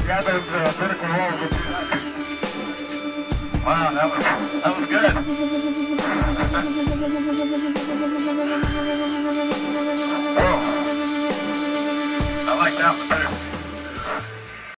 Yeah, those vertical rolls would be nice. Wow, that was good. Whoa. I like that one better.